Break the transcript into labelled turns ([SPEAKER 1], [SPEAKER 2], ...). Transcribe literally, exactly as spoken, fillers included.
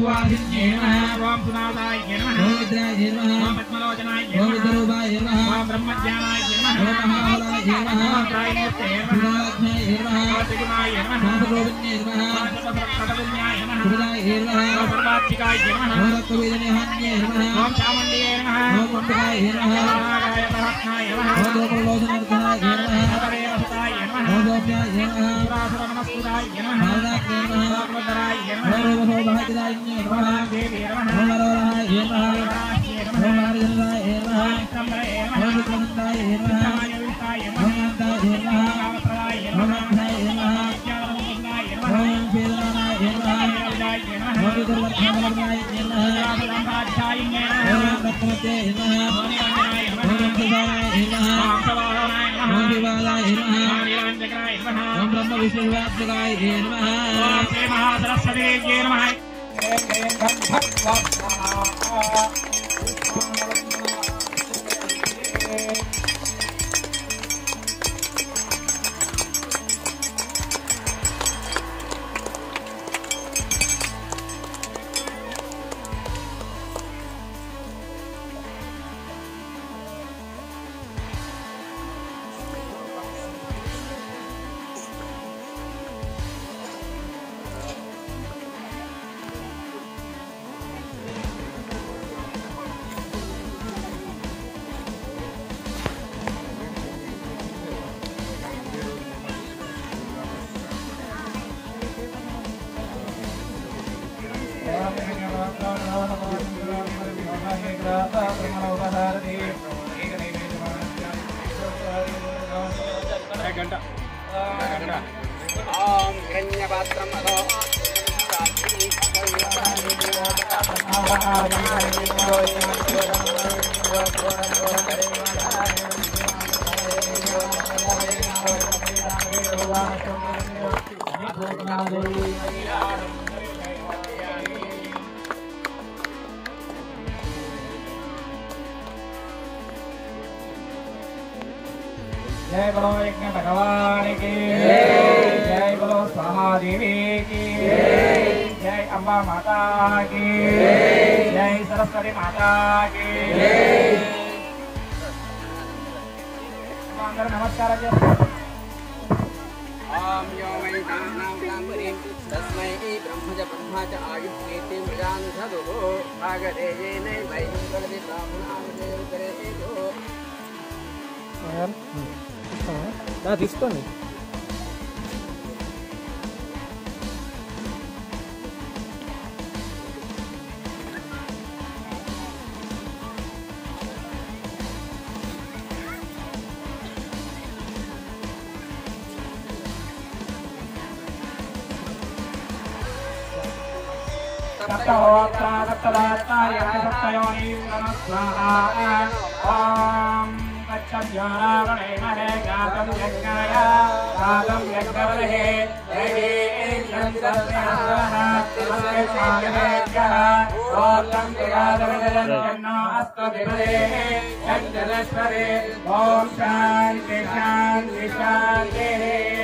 [SPEAKER 1] सुवासिन्ये नमः ओम सुनादाय नमः ओम विद्राय नमः ओम पद्मलोचनाय नमः ओम विद्रूपाय नमः ओम ब्रह्मज्ञानाय नमः ओम महाबलाय नमः ओम त्रायमूर्ते नमः ओम त्रिगुणाय नमः ओम सर्वज्ञे नमः ओम सर्वप्रभुन्याय नमः सुदाय नमः ओम सर्वात्मिकाय नमः ओम रक्तवेदनेहान्ये नमः ओम चामुण्डये नमः ओम कुण्डकाय नमः ओम नागाय प्रहत्नाय नमः ओम गोपलोचनाय नमः सतवेवसताय नमः ओम गोप्याय नमः सुरासुर नमस्कृताय नमः भारदाय नमः भगवतराय नमः ओम भाग्यदाय नमः देवी नमः ओम अरोराय नमः ओम हरिजनाय नमः ओम विक्रमदाय नमः ओम अनंताय नमः ओम कामप्रदाय नमः ओम ज्ञानमुदाय नमः ओम वेदनाय नमः ओम दुर्लभमलमय नमः ओम रामराज्याय नमः ओम रत्नते नमः ओम निरंजनाय नमः ओम शिवाय नमः ओम सवाहनाय नमः ओम शिवाय नमः ओम निरंजनाय नमः ओम ब्रह्म विष्णु व्यापकाय नमः ओम श्री महासरस्वती देव्यै नमः जय बोलो यज्ञ भगवान की जय बोलो स्वाहा देवी की जय अम्बा माता की जय सरस्वती माता की नमस्कार
[SPEAKER 2] ओम यो वै नाम नामरी तस्मै ब्रह्मज ब्रह्मज आयुष्येति मृजान्धदो भागदे येन वै मंगलदे ब्राह्मणामदे करेतो
[SPEAKER 3] దా తీసుకోండి
[SPEAKER 1] सप्तहोत्रा सप्तदाताय सप्तयोनि नमस्वाहा ओम गच्छद्यारावणे महे गातं यज्ञाय गातं यज्ञवलहे देवी शंकरस्याः तस्मै स्वामिनेभ्यः ओतं त्रिगादवजन्नो अस्तु दिवसे चन्द्रश्वरे ओम शान्ति शान्ति शान्तिः